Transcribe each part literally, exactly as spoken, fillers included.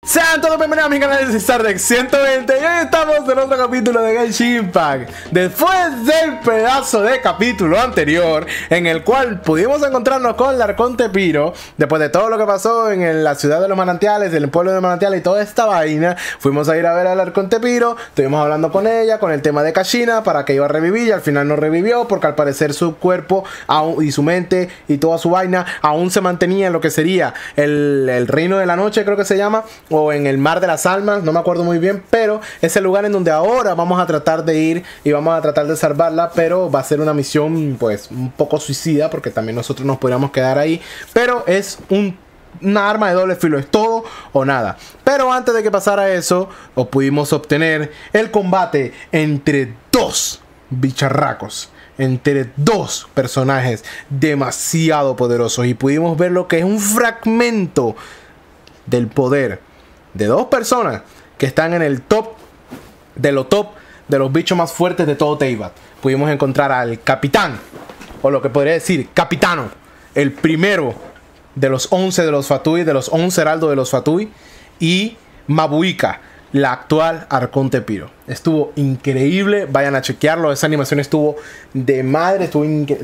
Sean todos bienvenidos a mi canal de Stardex ciento veinte y hoy estamos en otro capítulo de Genshin Impact. Después del pedazo de capítulo anterior en el cual pudimos encontrarnos con Larconte Piro, después de todo lo que pasó en el, la ciudad de los manantiales, en el pueblo de manantiales y toda esta vaina, fuimos a ir a ver a Larconte Piro, estuvimos hablando con ella, con el tema de Kashina, para que iba a revivir y al final no revivió porque al parecer su cuerpo aún, y su mente y toda su vaina aún se mantenía en lo que sería el, el reino de la noche, creo que se llama, o en el mar de las almas, no me acuerdo muy bien, pero es el lugar en donde ahora vamos a tratar de ir y vamos a tratar de salvarla, pero va a ser una misión pues un poco suicida porque también nosotros nos podríamos quedar ahí, pero es un una arma de doble filo, es todo o nada. Pero antes de que pasara eso, o pudimos obtener el combate entre dos bicharracos, entre dos personajes demasiado poderosos, y pudimos ver lo que es un fragmento del poder de dos personas que están en el top de los top de los bichos más fuertes de todo Teyvat. Pudimos encontrar al capitán, o lo que podría decir capitano, el primero de los once de los Fatui, de los once heraldos de los Fatui, y Mabuika, la actual Arconte Piro. Estuvo increíble, vayan a chequearlo, esa animación estuvo de madre, estuvo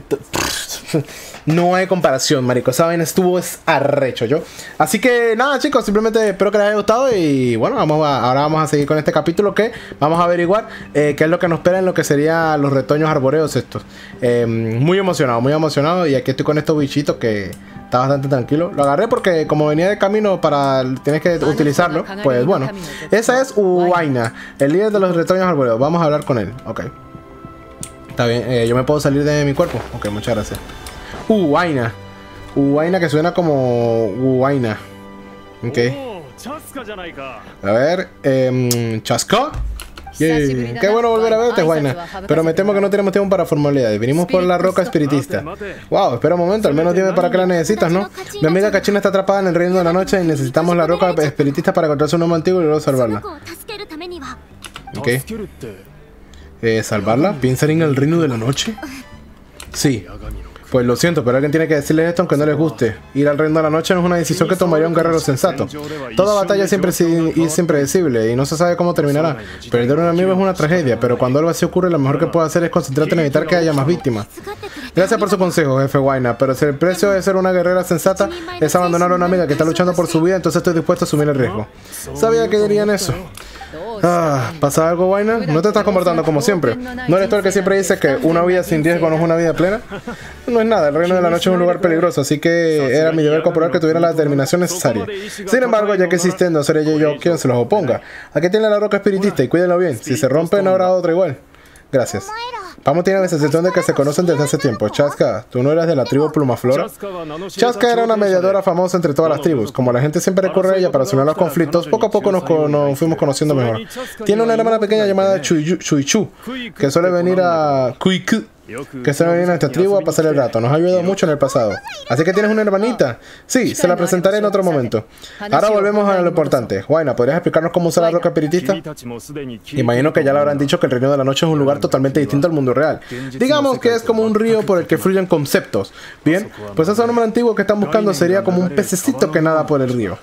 no hay comparación, marico, esa vaina estuvo es arrecho yo. Así que nada, chicos, simplemente espero que les haya gustado y bueno, vamos a, ahora vamos a seguir con este capítulo que vamos a averiguar eh, qué es lo que nos espera en lo que serían los retoños arboreos estos. Eh, muy emocionado, muy emocionado, y aquí estoy con estos bichitos que está bastante tranquilo. Lo agarré porque como venía de camino para tienes que utilizarlo, pues bueno. Esa es Huayna, el líder de los retoños arboreos. Vamos a hablar con él. Ok. Está bien, eh, yo me puedo salir de mi cuerpo. Ok, muchas gracias. Huayna. Huayna que suena como Huayna. Ok. A ver, eh, Chasca. Yeah. Qué bueno volver a verte, Huayna. Pero me temo que no tenemos tiempo para formalidades. Vinimos por la roca espiritista. Wow, espera un momento, al menos dime para qué la necesitas, ¿no? Mi amiga Kashina está atrapada en el reino de la noche y necesitamos la roca espiritista para encontrar su nombre antiguo y luego salvarla. Ok. Eh, ¿Salvarla? ¿Piensan en el reino de la noche? Sí. Pues lo siento, pero alguien tiene que decirles esto aunque no les guste. Ir al reino de la noche no es una decisión que tomaría un guerrero sensato. Toda batalla siempre es impredecible y no se sabe cómo terminará. Perder un amigo es una tragedia, pero cuando algo así ocurre, lo mejor que puedo hacer es concentrarte en evitar que haya más víctimas. Gracias por su consejo, jefe Huayna, pero si el precio de ser una guerrera sensata es abandonar a una amiga que está luchando por su vida, entonces estoy dispuesto a asumir el riesgo. Sabía que dirían eso. Ah, ¿pasa algo, Huayna? No te estás comportando como siempre. ¿No eres tú el que siempre dice que una vida sin riesgo no es una vida plena? No es nada, el reino de la noche es un lugar peligroso, así que era mi deber comprobar que tuviera la determinación necesaria. Sin embargo, ya que existe, no seré yo, yo quien se los oponga. Aquí tiene la roca espiritista y cuídenlo bien. Si se rompe, no habrá otra igual. Gracias. Vamos, tiene la sensación de que se conocen desde hace tiempo. Chasca, ¿tú no eras de la tribu Plumaflora? Chasca era una mediadora famosa entre todas las tribus. Como la gente siempre recurre a ella para solucionar los conflictos, poco a poco nos, nos fuimos conociendo mejor. Tiene una hermana pequeña llamada Chuichu, que suele venir a Kuiku, que suele venir a nuestra tribu a pasar el rato. Nos ha ayudado mucho en el pasado. Así que tienes una hermanita. Sí, se la presentaré en otro momento. Ahora volvemos a lo importante. Huayna, ¿podrías explicarnos cómo usar la roca espiritista? Imagino que ya le habrán dicho que el reino de la noche es un lugar totalmente distinto al mundo real. Digamos que es como un río por el que fluyen conceptos. Bien, pues ese nombre antiguo que están buscando sería como un pececito que nada por el río.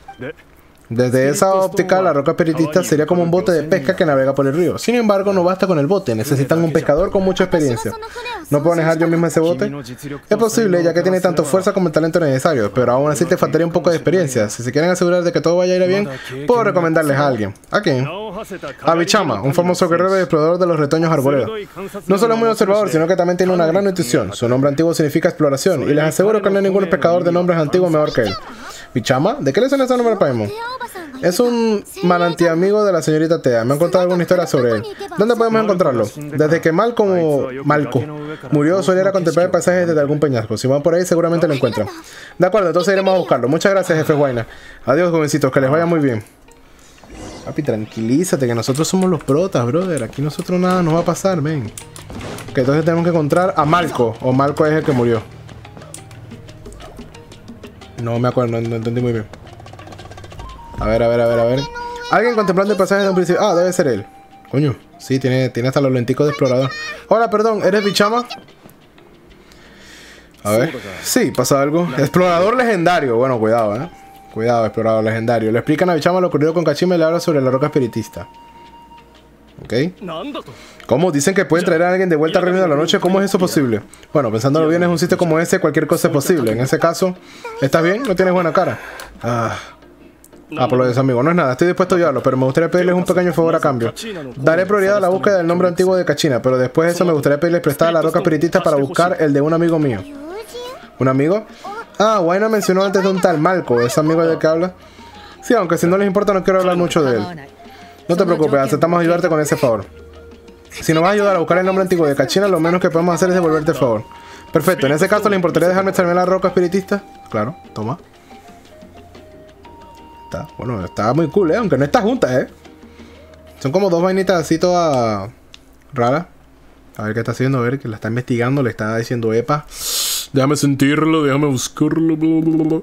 Desde esa óptica, la roca espiritista sería como un bote de pesca que navega por el río. Sin embargo, no basta con el bote, necesitan un pescador con mucha experiencia. ¿No puedo manejar yo mismo ese bote? Es posible, ya que tiene tanto fuerza como el talento necesario, pero aún así te faltaría un poco de experiencia. Si se quieren asegurar de que todo vaya a ir bien, puedo recomendarles a alguien. ¿A quién? A Bichama, un famoso guerrero y explorador de los retoños arboreos. No solo es muy observador, sino que también tiene una gran intuición. Su nombre antiguo significa exploración, y les aseguro que no hay ningún pescador de nombres antiguos mejor que él. Bichama, ¿de qué le suena ese nombre, Paimon? Es un manantial amigo de la señorita Tea. Me han contado alguna historia sobre él. ¿Dónde podemos encontrarlo? Desde que Malco, Malco murió, solía contemplar paisajes desde algún peñasco. Si van por ahí, seguramente lo encuentran. De acuerdo, entonces iremos a buscarlo. Muchas gracias, jefe Huayna. Adiós, jovencitos, que les vaya muy bien. Papi, tranquilízate, que nosotros somos los protas, brother. Aquí nosotros nada nos va a pasar, ven. Que entonces tenemos que encontrar a Malco. O Malco es el que murió. No me acuerdo, no, no entendí muy bien. A ver, a ver, a ver, a ver. Alguien contemplando el pasaje de un principio. Ah, debe ser él. Coño, sí, tiene, tiene hasta los lenticos de explorador. Hola, perdón, ¿eres Bichama? A ver. Sí, pasa algo. Explorador legendario. Bueno, cuidado, ¿eh? Cuidado, explorador legendario. Le explican a Bichama lo ocurrido con Kachima y le habla sobre la roca espiritista. ¿Ok? ¿Cómo? Dicen que pueden traer a alguien de vuelta al reino de la noche. ¿Cómo es eso posible? Bueno, pensándolo bien, en un sitio como ese, cualquier cosa es posible. En ese caso, ¿estás bien? ¿No tienes buena cara? Ah... Ah, por lo de su amigo. No es nada, estoy dispuesto a ayudarlo, pero me gustaría pedirles un pequeño favor a cambio. Daré prioridad a la búsqueda del nombre antiguo de Kachina, pero después de eso me gustaría pedirles prestada la roca espiritista para buscar el de un amigo mío. ¿Un amigo? Ah, Waina mencionó antes de un tal Malco, ¿es amigo del que habla? Sí, aunque si no les importa no quiero hablar mucho de él. No te preocupes, aceptamos ayudarte con ese favor. Si nos vas a ayudar a buscar el nombre antiguo de Kachina, lo menos que podemos hacer es devolverte el favor. Perfecto, en ese caso, ¿le importaría dejarme examinar la roca espiritista? Claro, toma. Está, bueno, está muy cool, ¿eh? Aunque no está junta, ¿eh? Son como dos vainitas así todas raras. A ver qué está haciendo, a ver, que la está investigando, le está diciendo, epa, déjame sentirlo, déjame buscarlo, bla, bla, bla.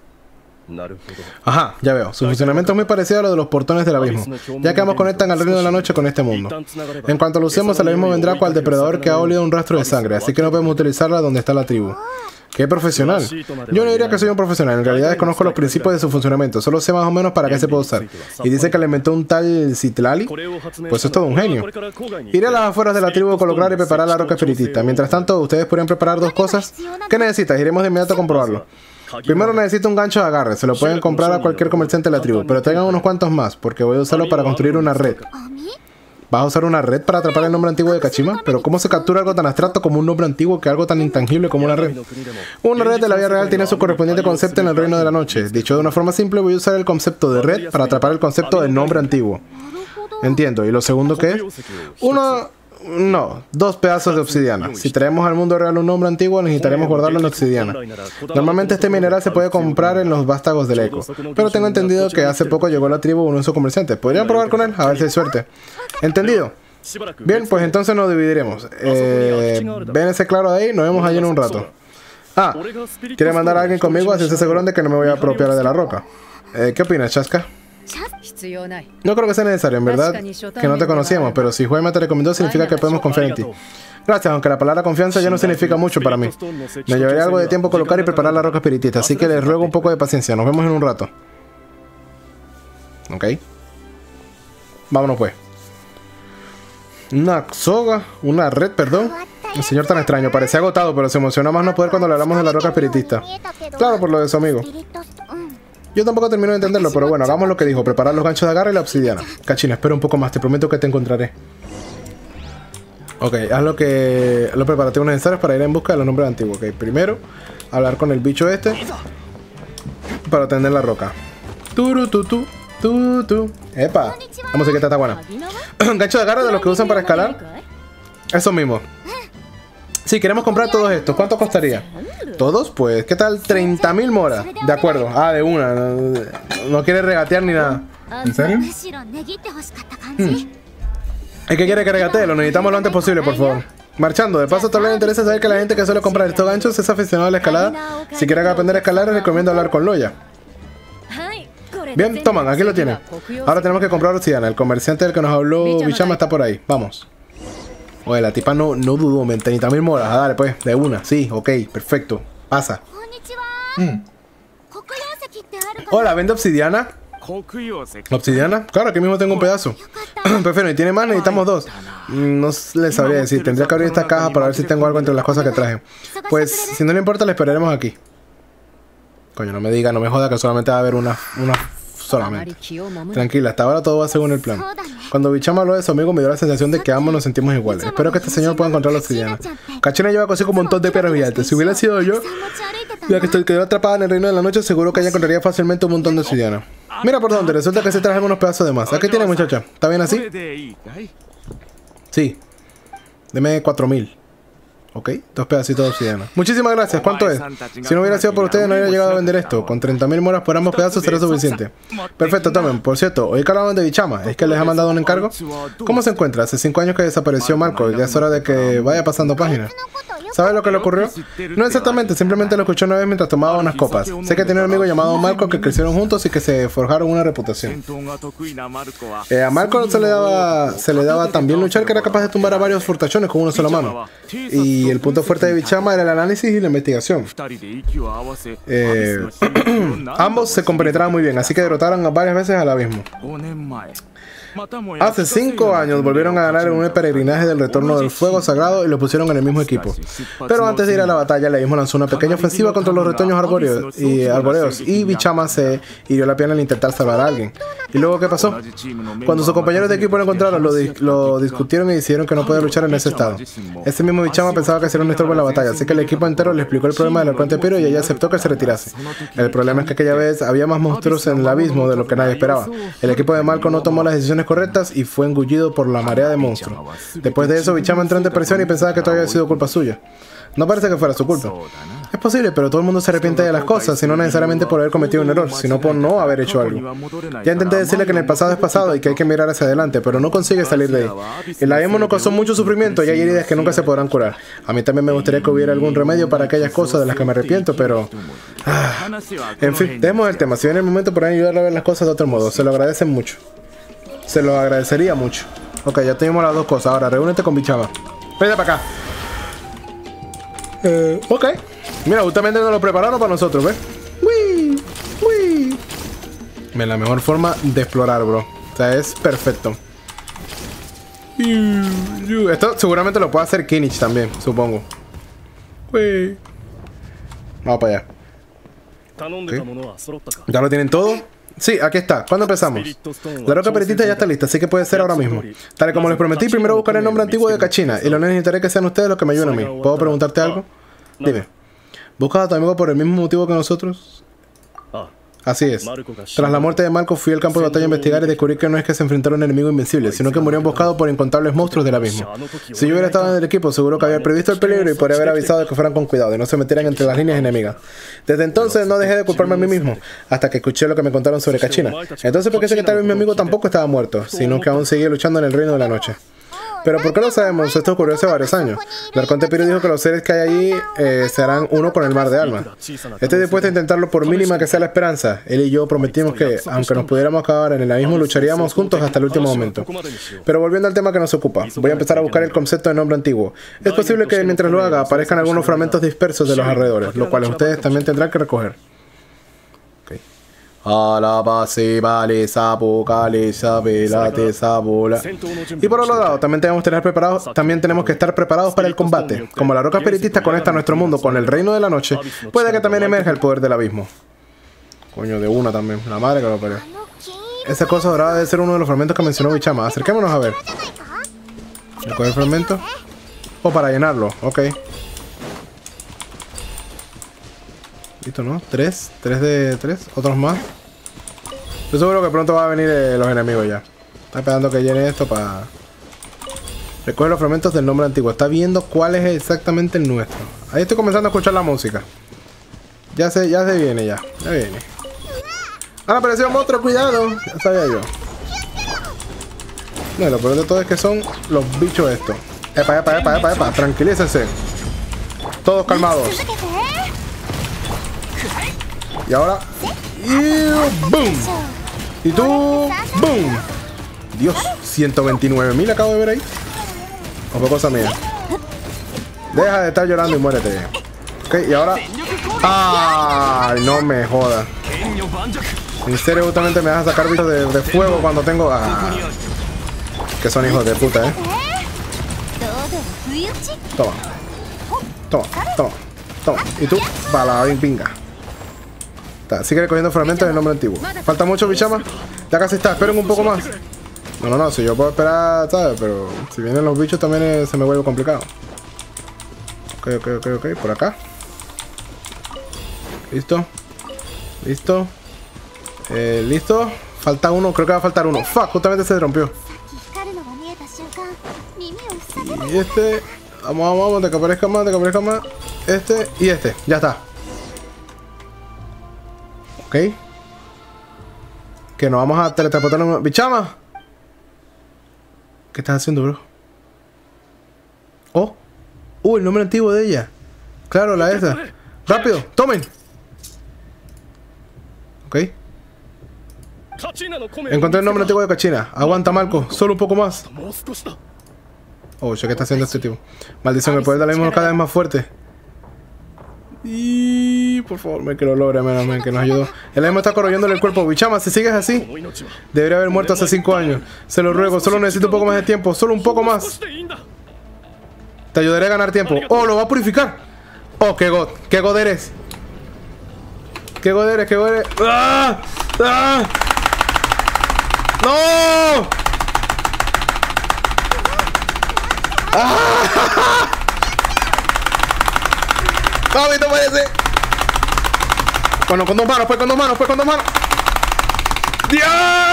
Ajá, ya veo. Su funcionamiento es muy parecido a lo de los portones del abismo, ya que ambos conectan al reino de la noche con este mundo. En cuanto lo usemos, el abismo vendrá cual depredador que ha olido un rastro de sangre, así que no podemos utilizarla donde está la tribu. ¡Qué profesional! Yo no diría que soy un profesional, en realidad desconozco los principios de su funcionamiento, solo sé más o menos para qué se puede usar. Y dice que le inventó un tal Citlali, pues es todo un genio. Iré a las afueras de la tribu a colocar y preparar la roca espiritista. Mientras tanto, ustedes podrían preparar dos cosas. ¿Qué necesitas? Iremos de inmediato a comprobarlo. Primero necesito un gancho de agarre, se lo pueden comprar a cualquier comerciante de la tribu, pero traigan unos cuantos más, porque voy a usarlo para construir una red. ¿Vas a usar una red para atrapar el nombre antiguo de Kachima? ¿Pero cómo se captura algo tan abstracto como un nombre antiguo que algo tan intangible como una red? Una red de la vida real tiene su correspondiente concepto en el reino de la noche. Dicho de una forma simple, voy a usar el concepto de red para atrapar el concepto del nombre antiguo. Entiendo. ¿Y lo segundo qué es? Uno... No, dos pedazos de obsidiana. Si traemos al mundo real un nombre antiguo, necesitaremos guardarlo en obsidiana. Normalmente este mineral se puede comprar en los vástagos del eco, pero tengo entendido que hace poco llegó a la tribu un uso comerciante. ¿Podrían probar con él? A ver si hay suerte. ¿Entendido? Bien, pues entonces nos dividiremos. Eh, ven ese claro de ahí, nos vemos allí en un rato. Ah, ¿quiere mandar a alguien conmigo? Así se aseguran de que no me voy a apropiar de la roca. Eh, ¿Qué opinas, Chaska? No creo que sea necesario, en verdad, que no te conocíamos, pero si Huema te recomendó significa que podemos confiar en ti. Gracias, aunque la palabra confianza ya no significa mucho para mí. Me llevaría algo de tiempo colocar y preparar la roca espiritista, así que les ruego un poco de paciencia. Nos vemos en un rato. Ok. Vámonos pues. Una soga, una red, perdón. El señor tan extraño, parecía agotado, pero se emocionó más no poder cuando le hablamos de la roca espiritista. Claro, por lo de su amigo. Yo tampoco termino de entenderlo, pero bueno, hagamos lo que dijo. Preparar los ganchos de agarre y la obsidiana. Kachina, espera un poco más, te prometo que te encontraré. Ok, haz lo que... los preparativos necesarios para ir en busca de los nombres antiguos. Ok, primero, hablar con el bicho este para tender la roca. Turu, tu, tu, tu, tu. Epa, vamos a ver que está buena. Gancho de agarre de los que usan para escalar. Eso mismo. Sí, queremos comprar todos estos. ¿Cuánto costaría? ¿Todos? Pues, ¿qué tal? treinta mil moras. De acuerdo. Ah, de una. No, no quiere regatear ni nada. ¿En serio? Hmm. ¿Es que quiere que regatee? Lo necesitamos lo antes posible, por favor. Marchando. De paso, tal vez le interesa saber que la gente que suele comprar estos ganchos es aficionada a la escalada. Si quieren aprender a escalar, les recomiendo hablar con Loya. Bien, toman. Aquí lo tienen. Ahora tenemos que comprar obsidiana. El comerciante del que nos habló Bichama está por ahí. Vamos. Oye, la tipa no, no dudó, treinta mil moras. Ah, dale pues, de una. Sí, ok, perfecto. Pasa. Mm. Hola, ¿vende obsidiana? ¿Obsidiana? Claro, aquí mismo tengo un pedazo. Perfecto, ¿y tiene más? Necesitamos dos. No les sabría decir. Tendría que abrir esta caja para ver si tengo algo entre las cosas que traje. Pues, si no le importa, le esperaremos aquí. Coño, no me diga, no me joda que solamente va a haber una... una solamente. Tranquila, hasta ahora todo va según el plan. Cuando Bichama habló de su amigo me dio la sensación de que ambos nos sentimos iguales. Espero que este señor pueda encontrar la obsidiana. Kachina lleva consigo un montón de piedras brillantes. Si hubiera sido yo, ya que estoy quedó atrapada en el reino de la noche, seguro que ella encontraría fácilmente un montón de obsidiana. Mira por dónde, resulta que se traje algunos pedazos de más. ¿A qué tiene, muchacha? ¿Está bien así? Sí. Deme cuatro mil. Ok, dos pedacitos de obsidiana. Muchísimas gracias, ¿cuánto es? Si no hubiera sido por ustedes no hubiera llegado a vender esto. Con treinta mil moras por ambos pedazos será suficiente. Perfecto, tomen. Por cierto, hoy que hablaban de Bichama, ¿es que les ha mandado un encargo? ¿Cómo se encuentra? Hace cinco años que desapareció Marco, ya es hora de que vaya pasando páginas. ¿Sabes lo que le ocurrió? No exactamente, simplemente lo escuché una vez mientras tomaba unas copas. Sé que tiene un amigo llamado Marco que crecieron juntos y que se forjaron una reputación. Eh, a Marco se le daba se le daba tan bien luchar que era capaz de tumbar a varios fortachones con una sola mano. Y el punto fuerte de Bichama era el análisis y la investigación. Eh, ambos se compenetraban muy bien, así que derrotaron varias veces al abismo. Hace cinco años volvieron a ganar en un peregrinaje del retorno del fuego sagrado y lo pusieron en el mismo equipo. Pero antes de ir a la batalla, el abismo lanzó una pequeña ofensiva contra los retoños arbóreos y, arboreos, y Bichama se hirió la pierna al intentar salvar a alguien. ¿Y luego qué pasó? Cuando sus compañeros de equipo lo encontraron, lo, di lo discutieron y decidieron que no podía luchar en ese estado. Ese mismo Bichama pensaba que sería un estorbo en la batalla, así que el equipo entero le explicó el problema del arconte Piro y ella aceptó que se retirase. El problema es que aquella vez había más monstruos en el abismo de lo que nadie esperaba. El equipo de Marco no tomó las decisiones correctas y fue engullido por la marea de monstruos. Después de eso, Bichama entró en depresión y pensaba que todo había sido culpa suya. No parece que fuera su culpa. Es posible, pero todo el mundo se arrepiente de las cosas, y no necesariamente por haber cometido un error, sino por no haber hecho algo. Ya intenté decirle que en el pasado es pasado y que hay que mirar hacia adelante, pero no consigue salir de ahí. El abismo nos causó mucho sufrimiento y hay heridas que nunca se podrán curar. A mí también me gustaría que hubiera algún remedio para aquellas cosas de las que me arrepiento, pero... Ah. En fin, dejemos el tema. Si viene el momento, podrán ayudarle a ver las cosas de otro modo. Se lo agradecen mucho. Se lo agradecería mucho. Ok, ya tenemos las dos cosas. Ahora, reúnete con Bichama. Vete para acá. Eh, ok. Mira, justamente nos lo prepararon para nosotros, ¿ves? ¡Wii! ¡Wii! Es la mejor forma de explorar, bro. O sea, es perfecto. Esto seguramente lo puede hacer Kinich también, supongo. Wii. Vamos para allá. Okay. ¿Ya lo tienen todo? Sí, aquí está. ¿Cuándo empezamos? La roca peritista ya está lista, así que puede ser ahora mismo. Tal y como les prometí, primero buscaré el nombre antiguo de Kachina, y lo necesitaré que sean ustedes los que me ayuden a mí. ¿Puedo preguntarte algo? Dime. ¿Buscas a tu amigo por el mismo motivo que nosotros? Así es. Tras la muerte de Marco, fui al campo de batalla a investigar y descubrí que no es que se enfrentara a un enemigo invencible, sino que murió emboscado por incontables monstruos del abismo. Si yo hubiera estado en el equipo, seguro que había previsto el peligro y podría haber avisado de que fueran con cuidado y no se metieran entre las líneas enemigas. Desde entonces no dejé de culparme a mí mismo, hasta que escuché lo que me contaron sobre Kachina. Entonces, ¿por qué sé que tal vez mi amigo tampoco estaba muerto, sino que aún seguía luchando en el reino de la noche? Pero ¿por qué lo sabemos? Esto ocurrió hace varios años. El arconte Piro dijo que los seres que hay allí eh, serán uno con el mar de alma. Estoy dispuesto a intentarlo por mínima que sea la esperanza. Él y yo prometimos que, aunque nos pudiéramos acabar en el abismo, lucharíamos juntos hasta el último momento. Pero volviendo al tema que nos ocupa, voy a empezar a buscar el concepto de nombre antiguo. Es posible que mientras lo haga aparezcan algunos fragmentos dispersos de los alrededores, los cuales ustedes también tendrán que recoger. Alabasi, vale, sapo, cali, sabe, late, sabola. Y por otro lado, también tenemos que tener preparados, también tenemos que estar preparados para el combate. Como la roca espiritista conecta nuestro mundo con el reino de la noche, puede que también emerja el poder del abismo. Coño, de una también, la madre que lo parió. Esa cosa dorada debe ser uno de los fragmentos que mencionó Bichama. Acerquémonos a ver. ¿Recoger el fragmento? O para llenarlo, ok. Listo, ¿no? Tres, tres de tres, otros más. Yo seguro que pronto va a venir eh, los enemigos ya. Está esperando que llene esto para... Recoge los fragmentos del nombre antiguo. Está viendo cuál es exactamente el nuestro. Ahí estoy comenzando a escuchar la música. Ya se, ya se viene ya. Ya viene. ¡Ah, apareció un monstruo! ¡Cuidado! Ya sabía yo. No, lo peor de todo es que son los bichos estos. Epa, epa, epa, epa, epa. Tranquilícense. Todos calmados. Y ahora... Y ¡boom! Y tú... ¡Boom! Dios, ciento veintinueve mil acabo de ver ahí. O fue cosa mía. Deja de estar llorando y muérete. Ok, y ahora... ¡Ay! No me jodas. En serio, justamente me vas a sacar bichos de, de fuego cuando tengo... ¡Ah! Que son hijos de puta, ¿eh? Toma. Toma, toma, toma. Y tú, bala, pinga. Sigue recogiendo fragmentos del nombre antiguo. ¿Falta mucho, Bichama? Ya casi está, esperen un poco más. No, no, no, si yo puedo esperar, ¿sabes? Pero si vienen los bichos también eh, se me vuelve complicado. Ok, ok, ok, ok, por acá. Listo. Listo. Eh, listo. Falta uno, creo que va a faltar uno. Fuck, justamente se rompió. Y este... Vamos, vamos, vamos, de que aparezca más, de que aparezca más. Este y este, ya está. Ok. Que nos vamos a teletransportar. ¡Bichama! ¿Qué estás haciendo, bro? Oh. Uh, el nombre antiguo de ella. Claro, la esa. Rápido, tomen. Ok. Encontré el nombre antiguo de Kachina. Aguanta, Malco. Solo un poco más. Oh, ¿qué está haciendo este tipo? Maldición, el poder de la misma cada vez más fuerte. Y por favor, me que lo logre, menos mal que nos ayudó. El emo está corroyéndole el cuerpo. Bichama, si sigues así, debería haber muerto hace cinco años. Se lo ruego, solo necesito un poco más de tiempo. Solo un poco más. Te ayudaré a ganar tiempo. Oh, lo va a purificar. Oh, qué god, qué god eres. Qué god eres, qué god eres. ¡Ah! ¡Ah! ¡No! ¡Ah! ¡Mami, no puede ser! Bueno, con dos manos, pues con dos manos, pues con dos manos. ¡Dios!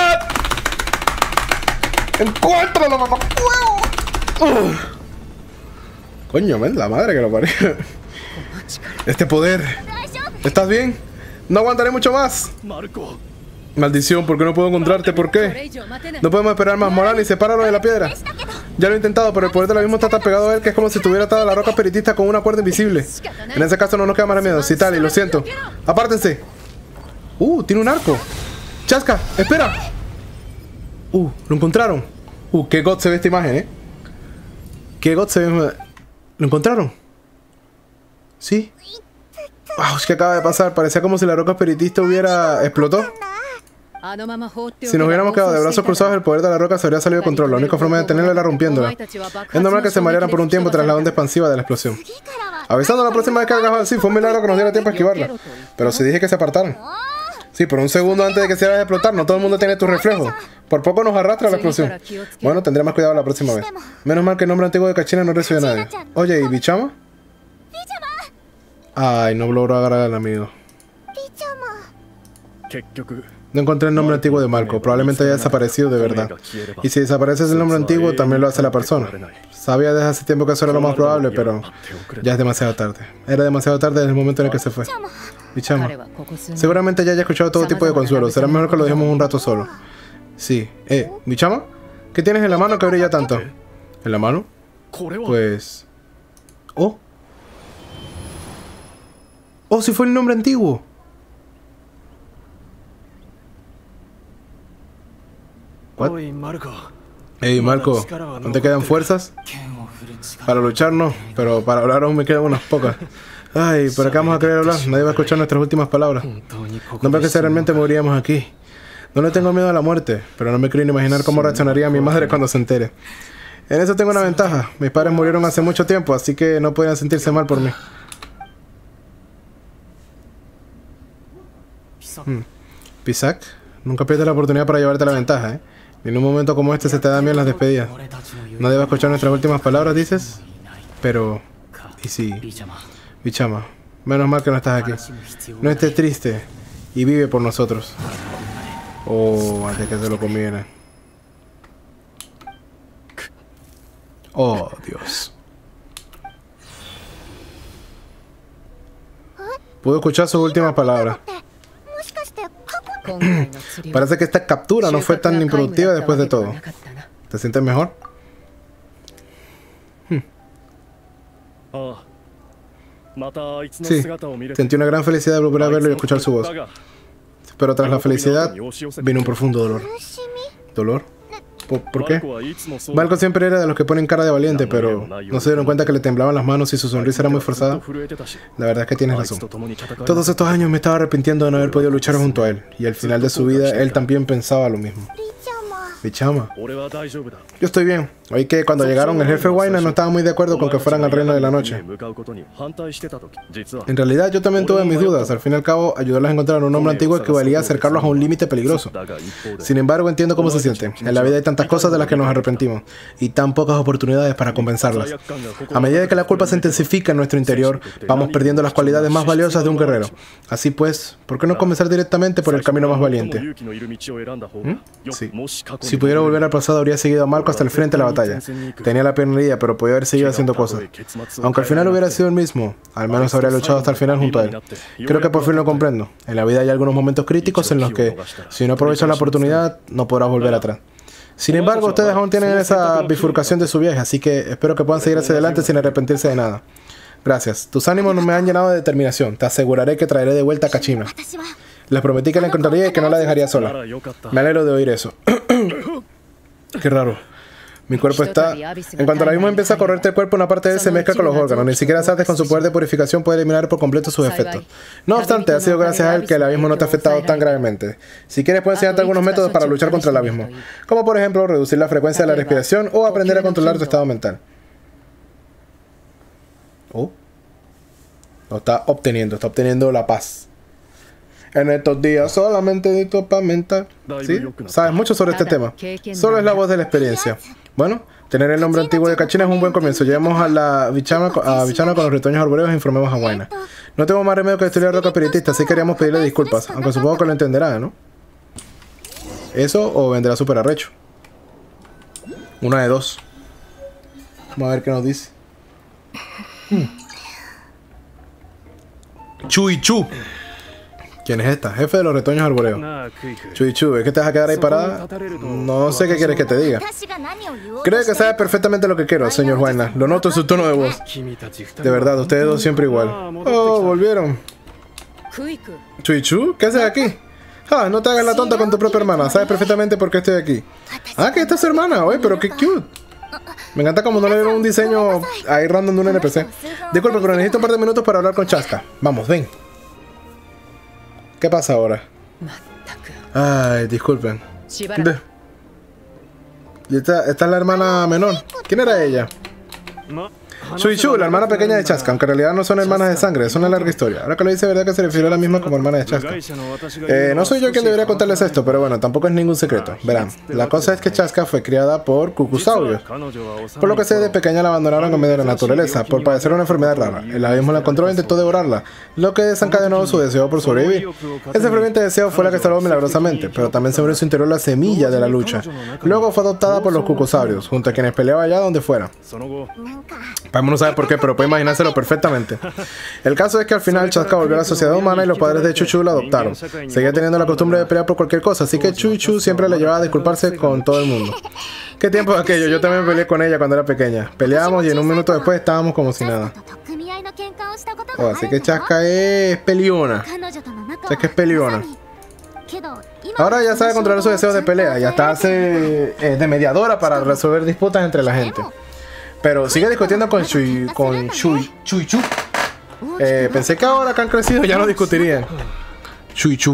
¡Encuéntralo, mamá! Uh. Coño, men, la madre que lo parió. Este poder. ¿Estás bien? No aguantaré mucho más. Maldición, ¿por qué no puedo encontrarte? ¿Por qué? No podemos esperar más. Morani, sepáralo de la piedra. Ya lo he intentado, pero el poder del abismo está tan pegado a él que es como si estuviera atada a la roca espiritista con una cuerda invisible. En ese caso no nos queda más remedio. Sí, tal, y lo siento. Apártense. Uh, tiene un arco. Chasca, espera. Uh, lo encontraron. Uh, qué god se ve esta imagen, eh. Qué god se ve. ¿Lo encontraron? Sí. Wow, ¿qué acaba de pasar? Parecía como si la roca espiritista hubiera explotado. Si nos hubiéramos quedado de brazos cruzados, el poder de la roca se habría salido de control. La única forma de detenerlo era rompiéndola. Es normal que se marearan por un tiempo tras la onda expansiva de la explosión. Avisando la próxima vez que hagas así, fue un milagro que nos diera tiempo a esquivarla. Pero si dije que se apartaran. Sí, por un segundo antes de que se vaya a explotar, no todo el mundo tiene tus reflejos. Por poco nos arrastra la explosión. Bueno, tendré más cuidado la próxima vez. Menos mal que el nombre antiguo de Kachina no recibe a nadie. Oye, ¿y Bichama? Ay, no logró agarrar al amigo. No encontré el nombre antiguo de Malco. Probablemente haya desaparecido de verdad. Y si desaparece el nombre antiguo, también lo hace la persona. Sabía desde hace tiempo que eso era lo más probable, pero ya es demasiado tarde. Era demasiado tarde desde el momento en el que se fue. Bichama. Seguramente ya haya escuchado todo tipo de consuelo. Será mejor que lo dejemos un rato solo. Sí. Eh, Bichama, ¿qué tienes en la mano que brilla tanto? ¿En la mano? Pues... Oh. Oh, si fue el nombre antiguo. What? Hey, Marco, ¿no te quedan fuerzas? Para luchar no, pero para hablar aún me quedan unas pocas. Ay, ¿para qué vamos a querer hablar? Nadie va a escuchar nuestras últimas palabras. No veo que si realmente moriríamos aquí. No le tengo miedo a la muerte, pero no me quiero ni imaginar cómo reaccionaría mi madre cuando se entere. En eso tengo una ventaja. Mis padres murieron hace mucho tiempo, así que no podían sentirse mal por mí. Hmm. Pisak, nunca pierdes la oportunidad para llevarte la ventaja, ¿eh? En un momento como este se te dan bien las despedidas. Nadie va a escuchar nuestras últimas palabras, dices. Pero... ¿y si? Bichama, menos mal que no estás aquí. No estés triste y vive por nosotros. Oh, antes que se lo comieran. Oh, Dios. Puedo escuchar sus últimas palabras. Parece que esta captura no fue tan improductiva después de todo. ¿Te sientes mejor? Hmm. Sí, sentí una gran felicidad de volver a verlo y escuchar su voz. Pero tras la felicidad vino un profundo dolor. ¿Dolor? ¿Por, ¿por qué? Malco siempre era de los que ponen cara de valiente, pero ¿no se dieron cuenta que le temblaban las manos y su sonrisa era muy forzada? La verdad es que tienes razón. Todos estos años me estaba arrepintiendo de no haber podido luchar junto a él, y al final de su vida él también pensaba lo mismo. Bichama. Yo estoy bien. Oí que cuando llegaron el jefe Waina no estaba muy de acuerdo con que fueran al reino de la noche. En realidad yo también tuve mis dudas. Al fin y al cabo, ayudarlos a encontrar un hombre antiguo equivalía a acercarlos a un límite peligroso. Sin embargo, entiendo cómo se sienten. En la vida hay tantas cosas de las que nos arrepentimos y tan pocas oportunidades para compensarlas. A medida que la culpa se intensifica en nuestro interior, vamos perdiendo las cualidades más valiosas de un guerrero. Así pues, ¿por qué no comenzar directamente por el camino más valiente? ¿Mm? Sí. Si pudiera volver al pasado, habría seguido a Malco hasta el frente de la batalla. Tenía la pierna herida, pero podía haber seguido haciendo cosas. Aunque al final hubiera sido el mismo, al menos habría luchado hasta el final junto a él. Creo que por fin lo comprendo. En la vida hay algunos momentos críticos en los que, si no aprovechas la oportunidad, no podrás volver atrás. Sin embargo, ustedes aún tienen esa bifurcación de su viaje, así que espero que puedan seguir hacia adelante sin arrepentirse de nada. Gracias. Tus ánimos me han llenado de determinación. Te aseguraré que traeré de vuelta a Kachina. Les prometí que la encontraría y que no la dejaría sola. Me alegro de oír eso. Qué raro. Mi cuerpo está... En cuanto el abismo empieza a correrte el cuerpo, una parte de él se mezcla con los órganos. Ni siquiera Sardes con su poder de purificación puede eliminar por completo sus efectos. No obstante, ha sido gracias a él que el abismo no te ha afectado tan gravemente. Si quieres, puedo enseñarte algunos métodos para luchar contra el abismo. Como por ejemplo, reducir la frecuencia de la respiración o aprender a controlar tu estado mental. Oh. Lo está obteniendo, está obteniendo la paz. En estos días solamente necesito paz mental. ¿Sí? Sabes mucho sobre este tema. Solo es la voz de la experiencia. Bueno, tener el nombre antiguo de Kachina es un buen comienzo. Llevemos a la Vichana, a Vichana con los retoños arboreos e informemos a Huayna. No tengo más remedio que destruir a Roca Espiritista, así queríamos pedirle disculpas. Aunque supongo que lo entenderá, ¿no? Eso o vendrá súper arrecho. Una de dos. Vamos a ver qué nos dice. Hmm. Chuichu. ¿Quién es esta? Jefe de los retoños arboreos. Chuichu, ¿es que te vas a quedar ahí parada? No sé qué quieres que te diga. Creo que sabes perfectamente lo que quiero, señor Huayna. Lo noto en su tono de voz. De verdad, ustedes dos siempre igual. Oh, volvieron. Chuichu, ¿qué haces aquí? Ah, no te hagas la tonta con tu propia hermana. Sabes perfectamente por qué estoy aquí. Ah, que esta es su hermana. Oye, pero qué cute. Me encanta como no le dieron un diseño ahí random de un N P C. Disculpe, pero necesito un par de minutos para hablar con Chaska. Vamos, ven. ¿Qué pasa ahora? Ay, disculpen. De. Y esta, esta es la hermana menor. ¿Quién era ella? Chuichu, la hermana pequeña de Chaska, aunque en realidad no son hermanas de sangre, es una larga historia. Ahora que lo dice, verdad que se refirió a la misma como hermana de Chaska. Eh, no soy yo quien debería contarles esto, pero bueno, tampoco es ningún secreto. Verán, la cosa es que Chaska fue criada por cucusaurios. Por lo que sé, de pequeña la abandonaron en medio de la naturaleza, por padecer una enfermedad rara. El abismo la encontró e intentó devorarla, lo que desencadenó su deseo por sobrevivir. Ese ferviente deseo fue la que salvó milagrosamente, pero también sembró en su interior la semilla de la lucha. Luego fue adoptada por los cucusaurios, junto a quienes peleaba allá donde fuera. Podemos no saber por qué, pero puede imaginárselo perfectamente. El caso es que al final Chaska volvió a la sociedad humana y los padres de Chuchu la adoptaron. Seguía teniendo la costumbre de pelear por cualquier cosa, así que Chuchu siempre le llevaba a disculparse con todo el mundo. ¿Qué tiempo es aquello? Yo también peleé con ella cuando era pequeña. Peleábamos y en un minuto después estábamos como si nada. Oh, así que Chaska es peleona. Chaska es peleona. Ahora ya sabe controlar sus deseos de pelea y hasta hace eh, de mediadora para resolver disputas entre la gente. Pero sigue discutiendo con Chui, con Chui, Chuichu. Eh, pensé que ahora que han crecido ya no discutirían. Chuichu.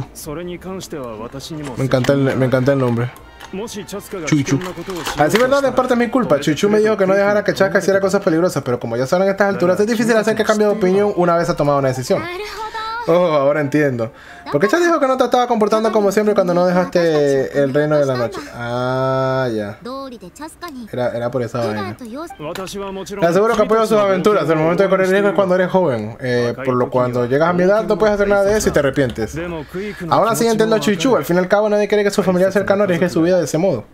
Me encanta el, me encanta el nombre. Chuichu. A decir verdad, en parte es mi culpa. Chuichu me dijo que no dejara que Chaska hiciera cosas peligrosas, pero como ya saben a estas alturas, es difícil hacer que cambie de opinión una vez ha tomado una decisión. Oh, ahora entiendo. ¿Por qué Chaska dijo que no te estaba comportando como siempre cuando no dejaste el reino de la noche? Ah, ya. Era, era por esa vaina. Te aseguro que apoyo sus aventuras. El momento de correr riesgo es cuando eres joven. Eh, por lo cuando llegas a mi edad no puedes hacer nada de eso y te arrepientes. Ahora sí entiendo a Chuichu. Al fin y al cabo nadie quiere que su familiar cercano arriesgue su vida de ese modo.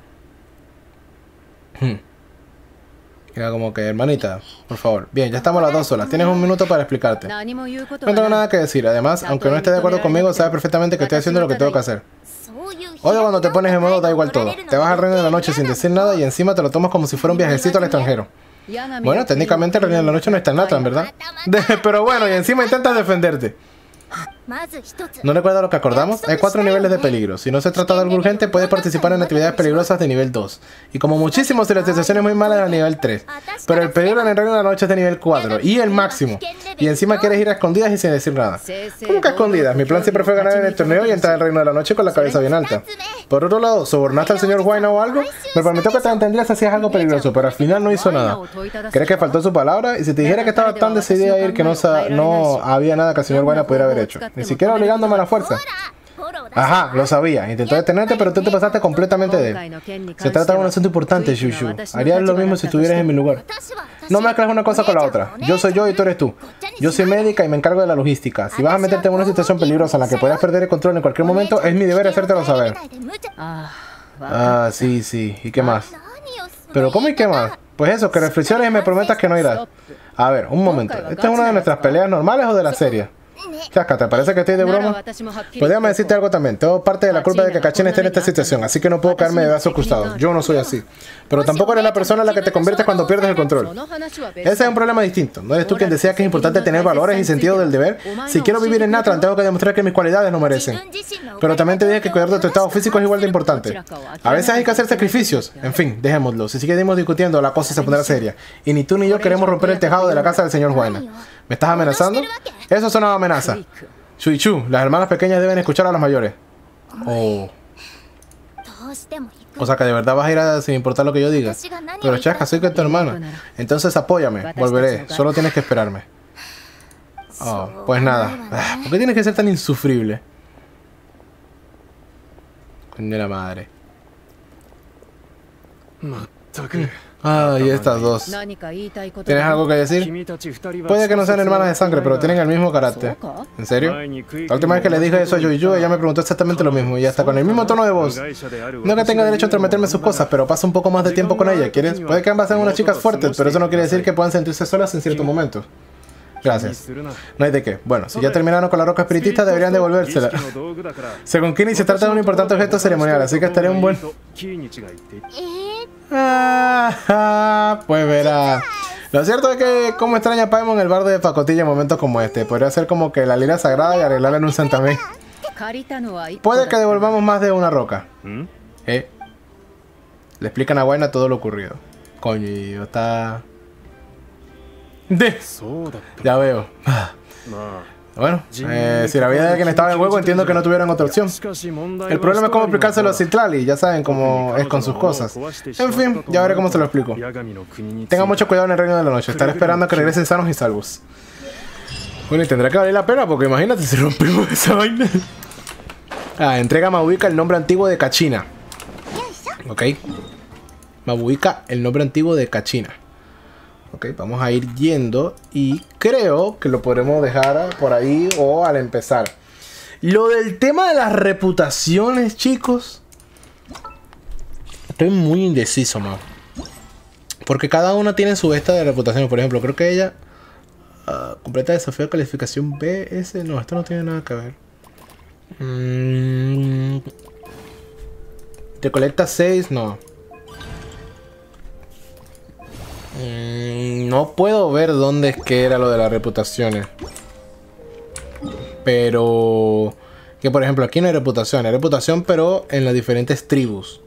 Hmm. Era como que, hermanita, por favor. Bien, ya estamos las dos solas. Tienes un minuto para explicarte. No tengo nada que decir. Además, aunque no estés de acuerdo conmigo, sabes perfectamente que estoy haciendo lo que tengo que hacer. Odio cuando te pones en modo da igual todo. Te vas al reino de la noche sin decir nada y encima te lo tomas como si fuera un viajecito al extranjero. Bueno, técnicamente el reino de la noche no está en Natlan, ¿verdad? De, pero bueno, y encima intentas defenderte. ¿No recuerdas lo que acordamos? Hay cuatro niveles de peligro. Si no se trata de algo urgente, puedes participar en actividades peligrosas de nivel dos. Y como muchísimo, si la situación es muy mala, es a nivel tres. Pero el peligro en el reino de la noche es de nivel cuatro. Y el máximo. Y encima quieres ir a escondidas y sin decir nada. ¿Cómo que a escondidas? Mi plan siempre fue ganar en el torneo y entrar al reino de la noche con la cabeza bien alta. Por otro lado, ¿sobornaste al señor Huayna o algo? Me prometió que te entenderías si hacías algo peligroso, pero al final no hizo nada. ¿Crees que faltó su palabra? Y si te dijera que estaba tan decidida a ir que no, no había nada que el señor Huayna pudiera haber hecho. Ni siquiera obligándome a la fuerza. Ajá, lo sabía. Intentó detenerte, pero tú te pasaste completamente de él. Se trata de un asunto importante, Chuichu. Harías lo mismo si estuvieras en mi lugar. No mezclas una cosa con la otra. Yo soy yo y tú eres tú. Yo soy médica y me encargo de la logística. Si vas a meterte en una situación peligrosa en la que podrías perder el control en cualquier momento, es mi deber hacértelo saber. Ah, sí, sí. ¿Y qué más? ¿Pero cómo y qué más? Pues eso, que reflexiones y me prometas que no irás. A ver, un momento. ¿Esta es una de nuestras peleas normales o de la serie? Chasca, ¿te parece que estoy de broma? Pues déjame decirte algo también. Tengo parte de la culpa de que Kachina esté en esta situación, así que no puedo caerme de brazos cruzados. Yo no soy así. Pero tampoco eres la persona en la que te conviertes cuando pierdes el control. Ese es un problema distinto. No eres tú quien decía que es importante tener valores y sentido del deber. Si quiero vivir en Natlan, tengo que demostrar que mis cualidades lo merecen. Pero también te dije que cuidar de tu estado físico es igual de importante. A veces hay que hacer sacrificios. En fin, dejémoslo. Si seguimos discutiendo, la cosa se pondrá seria. Y ni tú ni yo queremos romper el tejado de la casa del señor Huayna. ¿Me estás amenazando? Eso es una amenaza. Shuichu, las hermanas pequeñas deben escuchar a las mayores. Oh. O sea que de verdad vas a ir a, sin importar lo que yo diga. Pero Chasca, soy que tu hermana. Entonces apóyame, volveré. Solo tienes que esperarme. Oh, pues nada. ¿Por qué tienes que ser tan insufrible? De la madre. Ay, estas dos. ¿Tienes algo que decir? Puede que no sean hermanas de sangre, pero tienen el mismo carácter. ¿En serio? La última vez que le dije eso a Yuyu, ella me preguntó exactamente lo mismo, y hasta con el mismo tono de voz. No que tenga derecho a entrometerme en sus cosas, pero pasa un poco más de tiempo con ella, ¿quieres? Puede que ambas sean unas chicas fuertes, pero eso no quiere decir que puedan sentirse solas en ciertos momentos. Gracias. No hay de qué. Bueno, si ya terminaron con la roca espiritista, deberían devolvérsela. Según Kini, se trata de un importante objeto ceremonial, así que estaría un buen... Ah, pues verá. Lo cierto es que como extraña a Paimon el bardo de pacotilla en momentos como este. Podría ser como que la lira sagrada y arreglarla en un santamén. Puede que devolvamos más de una roca. ¿Eh? Le explican a Huayna todo lo ocurrido. Coño, y está... De... Ya veo. Bueno, eh, si la vida de alguien estaba en juego, entiendo que no tuvieran otra opción. El problema es cómo explicárselo a Citlali, ya saben cómo es con sus cosas. En fin, ya veré cómo se lo explico. Tengan mucho cuidado en el reino de la noche, estaré esperando a que regresen sanos y salvos. Bueno, y tendrá que valer la pena, porque imagínate si rompimos esa vaina. Ah, entrega a Mabuika el nombre antiguo de Kachina. Ok. Mabuika el nombre antiguo de Kachina. Ok, vamos a ir yendo y creo que lo podremos dejar por ahí o al empezar. Lo del tema de las reputaciones, chicos. Estoy muy indeciso, man. Porque cada una tiene su esta de reputación. Por ejemplo, creo que ella uh, completa desafío de calificación B S. No, esto no tiene nada que ver. Mm, recolecta seis, no. Mm, no puedo ver dónde es que era lo de las reputaciones. Pero... que por ejemplo aquí no hay reputación. Hay reputación pero en las diferentes tribus.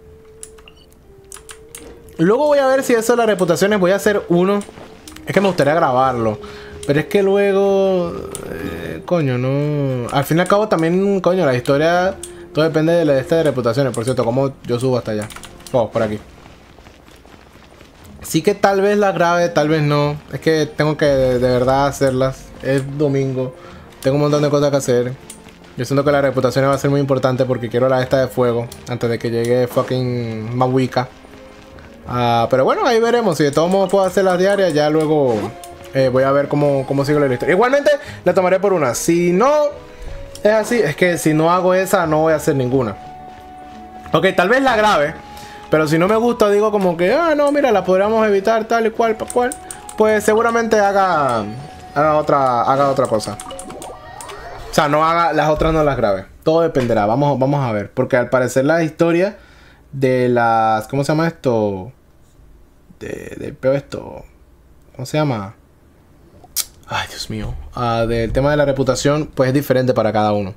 Luego voy a ver si eso de las reputaciones voy a hacer uno. Es que me gustaría grabarlo. Pero es que luego... Eh, coño, no... Al fin y al cabo también, coño, la historia... Todo depende de la de esta de reputaciones. Por cierto, como yo subo hasta allá. Oh, por aquí. Sí que tal vez las grabe, tal vez no. Es que tengo que de, de verdad hacerlas. Es domingo. Tengo un montón de cosas que hacer. Yo siento que la reputación va a ser muy importante porque quiero la esta de fuego. Antes de que llegue fucking Mabuika. Uh, pero bueno, ahí veremos. Si de todos modos puedo hacer las diarias, ya luego eh, voy a ver cómo, cómo sigo la historia. Igualmente la tomaré por una. Si no es así, es que si no hago esa, no voy a hacer ninguna. Ok, tal vez la grabe. Pero si no me gusta, digo como que, ah, no, mira, la podríamos evitar tal y cual, tal cual. Pues seguramente haga, haga, otra, haga otra cosa. O sea, no haga, las otras no las grabe. Todo dependerá, vamos, vamos a ver. Porque al parecer la historia de las, ¿cómo se llama esto? De, del peo esto. ¿Cómo se llama? Ay, Dios mío. Uh, del tema de la reputación, pues es diferente para cada uno.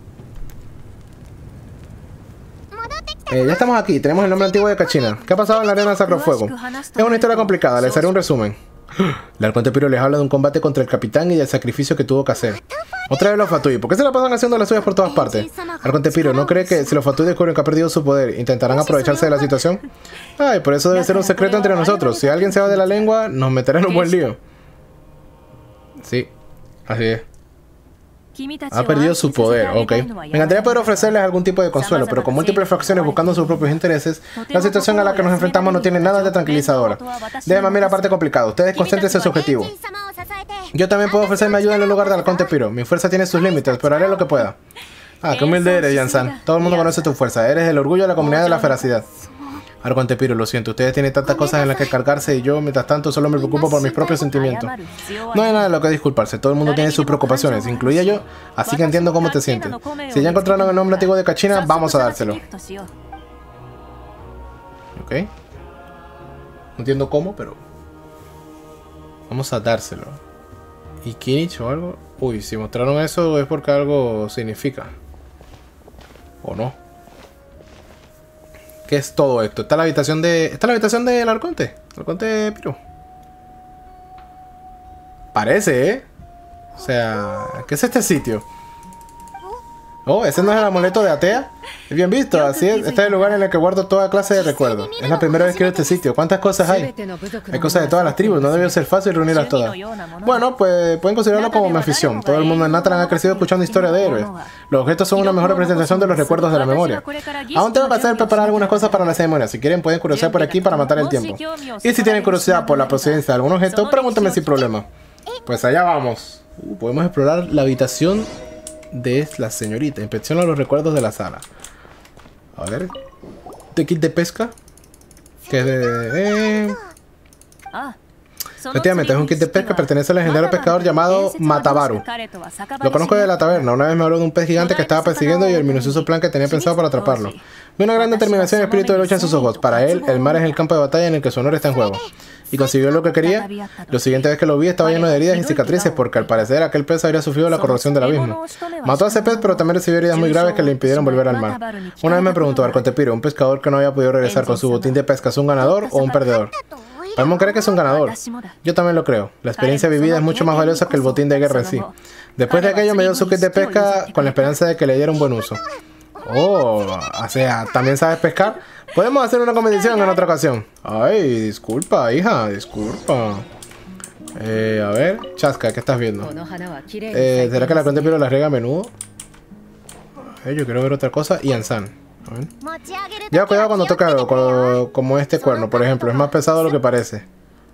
Eh, ya estamos aquí, tenemos el nombre antiguo de Kachina. ¿Qué ha pasado en la arena de Sacro Fuego? Es una historia complicada, les haré un resumen. El Arconte Piro les habla de un combate contra el capitán y del sacrificio que tuvo que hacer. Otra vez los Fatui, ¿por qué se la pasan haciendo las suyas por todas partes? Arconte Piro, ¿no cree que si los Fatui descubren que ha perdido su poder, intentarán aprovecharse de la situación? Ay, por eso debe ser un secreto entre nosotros. Si alguien se va de la lengua, nos meterá en un buen lío. Sí, así es. Ha perdido su poder, ok. Me encantaría poder ofrecerles algún tipo de consuelo, pero con múltiples facciones buscando sus propios intereses, la situación a la que nos enfrentamos no tiene nada de tranquilizadora. Déjame a mí la parte complicada. Ustedes concéntrense en su objetivo. Yo también puedo ofrecerme ayuda en el lugar del Arconte Piro. Mi fuerza tiene sus límites, pero haré lo que pueda. Ah, qué humilde eres, Yansan. Todo el mundo conoce tu fuerza. Eres el orgullo de la comunidad de la feracidad. Arconte Piro, lo siento, ustedes tienen tantas cosas en las que cargarse y yo, mientras tanto, solo me preocupo por mis propios sentimientos. No hay nada de lo que disculparse, todo el mundo tiene sus preocupaciones, incluida yo, así que entiendo cómo te sientes. Si ya encontraron el nombre antiguo de Kachina, vamos a dárselo. Ok. No entiendo cómo, pero... vamos a dárselo. ¿Y Kinich o algo? Uy, si mostraron eso es porque algo significa. ¿O no? ¿Qué es todo esto? Está la habitación de... ¿Está la habitación del Arconte? Arconte Piro. Parece, ¿eh? O sea... ¿qué es este sitio? Oh, ese no es el amuleto de Atea. Es bien visto, así es. Este es el lugar en el que guardo toda clase de recuerdos. Es la primera vez que veo este sitio. ¿Cuántas cosas hay? Hay cosas de todas las tribus, no debió ser fácil reunirlas todas. Bueno, pues pueden considerarlo como mi afición. Todo el mundo en Natlan ha crecido escuchando historias de héroes. Los objetos son una mejor representación de los recuerdos de la memoria. Aún tengo que hacer preparar algunas cosas para la ceremonia. Si quieren pueden curiosear por aquí para matar el tiempo. Y si tienen curiosidad por la procedencia de algún objeto, pregúntenme sin problema. Pues allá vamos. Uh, podemos explorar la habitación de la señorita. Inspecciona los recuerdos de la sala. A ver. ¿De kit de pesca? Que es de... Eh... Efectivamente, es un kit de pesca. Pertenece al legendario pescador llamado Matabaru. Lo conozco de la taberna. Una vez me habló de un pez gigante que estaba persiguiendo y el minucioso plan que tenía pensado para atraparlo. Vi una gran determinación y espíritu de lucha en sus ojos. Para él, el mar es el campo de batalla en el que su honor está en juego. Y consiguió lo que quería. La siguiente vez que lo vi estaba lleno de heridas y cicatrices porque al parecer aquel pez habría sufrido la corrosión del abismo. Mató a ese pez pero también recibió heridas muy graves que le impidieron volver al mar. Una vez me preguntó Arconte Piro, un pescador que no había podido regresar con su botín de pesca, ¿es un ganador o un perdedor? Palmón cree que es un ganador. Yo también lo creo. La experiencia vivida es mucho más valiosa que el botín de guerra en sí. Después de aquello me dio su kit de pesca con la esperanza de que le diera un buen uso. Oh, o sea, ¿también sabes pescar? Podemos hacer una competición en otra ocasión. Ay, disculpa, hija, disculpa. Eh, a ver, Chasca, ¿qué estás viendo? Eh, ¿será que la Arconte Piro la riega a menudo? Eh, yo quiero ver otra cosa. Y Ansan. A ver. Lleva cuidado cuando toca algo, como, como este cuerno, por ejemplo. Es más pesado de lo que parece.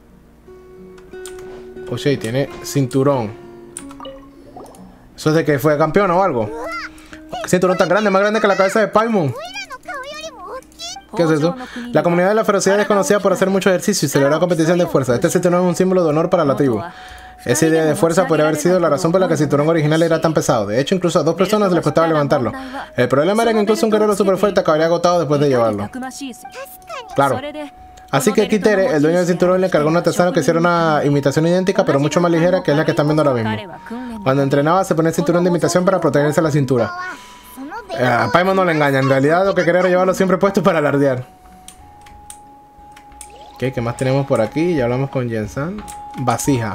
Oye, tiene cinturón. ¿Eso es de que fue campeón o algo? ¿Qué cinturón tan grande? Más grande que la cabeza de Paimon. ¿Qué es eso? La comunidad de la ferocidad es conocida por hacer mucho ejercicio y celebrar competición de fuerza. Este cinturón es un símbolo de honor para la tribu. Esa idea de fuerza podría haber sido la razón por la que el cinturón original era tan pesado. De hecho, incluso a dos personas les costaba levantarlo. El problema era que incluso un guerrero super fuerte acabaría agotado después de llevarlo. Claro. Así que Kitere, el dueño del cinturón, le encargó a un artesano que hiciera una imitación idéntica, pero mucho más ligera, que es la que están viendo ahora mismo. Cuando entrenaba, se ponía el cinturón de imitación para protegerse la cintura. Eh, a Paimon no le engaña, en realidad lo que quería era llevarlo siempre puesto para alardear. Ok, ¿qué más tenemos por aquí? Ya hablamos con Jensan. Vasija.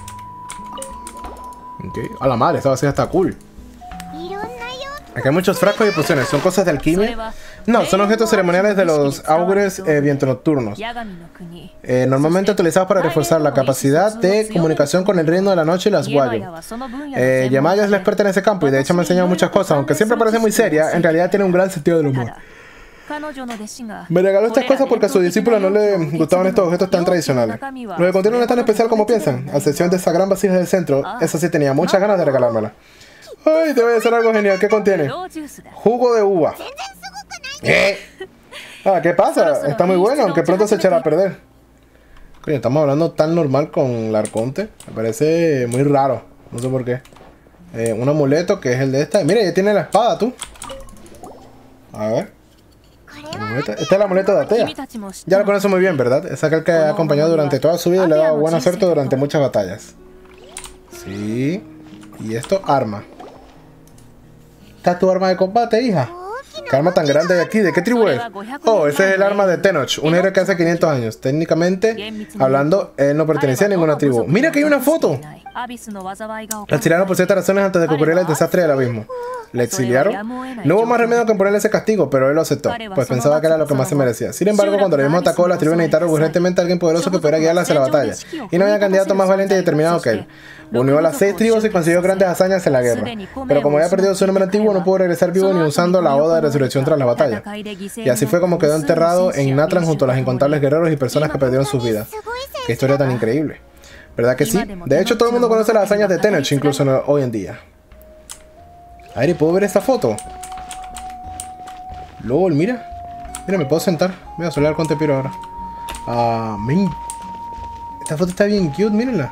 Ok, a la madre, esta vasija está cool. Aquí hay muchos frascos y pociones, ¿son cosas de alquimia? No, son objetos ceremoniales de los augures eh, viento nocturnos. Eh, normalmente utilizados para reforzar la capacidad de comunicación con el reino de la noche y las guayos. Eh, Yamaya es la experta en ese campo y de hecho me ha enseñado muchas cosas, aunque siempre parece muy seria, en realidad tiene un gran sentido del humor. Me regaló estas cosas porque a su discípulo no le gustaban estos objetos tan tradicionales. Lo que contiene no es tan especial como piensan, a excepción de esa gran vasija del centro, esa sí tenía muchas ganas de regalármela. Ay, te voy a hacer algo genial, ¿qué contiene? Jugo de uva. ¿Qué? Ah, ¿qué pasa? Está muy bueno, aunque pronto se echará a perder. Coño, estamos hablando tan normal con la Arconte. Me parece muy raro. No sé por qué. Eh, un amuleto que es el de esta. Mira, ya tiene la espada, tú. A ver. Este es el amuleto de Atea. Ya lo conoce muy bien, ¿verdad? Es aquel que ha acompañado durante toda su vida y le ha dado buena suerte durante muchas batallas. Sí. Y esto, arma. ¿Esta es tu arma de combate, hija? ¿Qué arma tan grande de aquí? ¿De qué tribu es? Oh, ese es el arma de Tenoch, un héroe que hace quinientos años. Técnicamente hablando, él no pertenecía a ninguna tribu. ¡Mira que hay una foto! La exiliaron por ciertas razones antes de que ocurriera el desastre del abismo. ¿Le exiliaron? No hubo más remedio que ponerle ese castigo, pero él lo aceptó, pues pensaba que era lo que más se merecía. Sin embargo, cuando el abismo atacó, las tribus necesitaron urgentemente a alguien poderoso que pudiera guiarla hacia la batalla. Y no había candidato más valiente y determinado que él. Unió a las seis tribus y consiguió grandes hazañas en la guerra. Pero como había perdido su nombre antiguo, no pudo regresar vivo ni usando la Oda de Resurrección tras la batalla. Y así fue como quedó enterrado en Natlan junto a los incontables guerreros y personas que perdieron sus vidas. Qué historia tan increíble. ¿Verdad que sí? De hecho, todo el mundo conoce las hazañas de Tenoch, incluso no, hoy en día. A ver, ¿puedo ver esta foto? LOL, mira. Mira, me puedo sentar. Voy a solear con Tepiro ahora. Ah, men. Esta foto está bien cute, mírenla.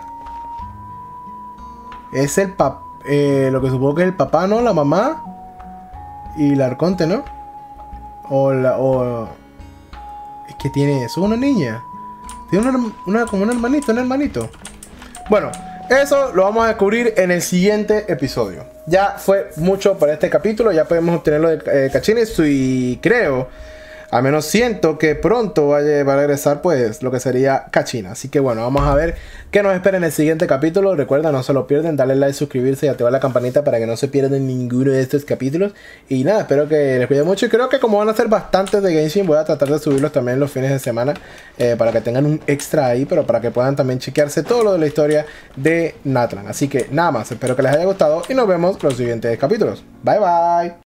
Es el papá. Eh, lo que supongo que es el papá, ¿no? La mamá. Y el arconte, ¿no? O la. O... Es que tiene. ¿Eso es una niña? Tiene una, una. Como un hermanito, un hermanito. Bueno. Eso lo vamos a descubrir en el siguiente episodio. Ya fue mucho para este capítulo. Ya podemos obtenerlo de eh, Cachines. Y creo, al menos siento que pronto va a, va a regresar pues lo que sería Cachina. Así que bueno, vamos a ver qué nos espera en el siguiente capítulo. Recuerda, no se lo pierden, darle like, suscribirse y activar la campanita para que no se pierdan ninguno de estos capítulos. Y nada, espero que les cuide mucho. Y creo que como van a ser bastantes de Genshin, voy a tratar de subirlos también los fines de semana, eh, para que tengan un extra ahí, pero para que puedan también chequearse todo lo de la historia de Natlan. Así que nada más, espero que les haya gustado y nos vemos en los siguientes capítulos. Bye bye.